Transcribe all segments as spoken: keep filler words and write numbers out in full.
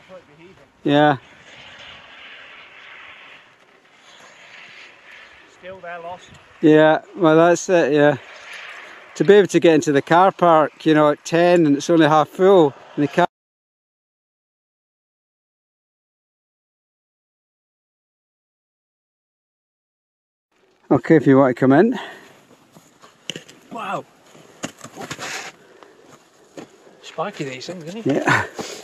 Yeah. Still there, lost. Yeah, well that's it, yeah. To be able to get into the car park, you know, at ten and it's only half full, and the car okay, if you want to come in. Wow. Spiky these things, isn't he? Yeah.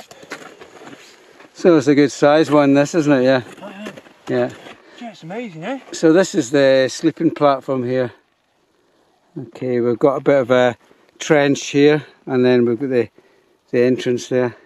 So it's a good size one, this, isn't it? Yeah. Oh, yeah. Yeah. Yeah, it's amazing, eh? So this is the sleeping platform here. Okay, we've got a bit of a trench here, and then we've got the, the entrance there.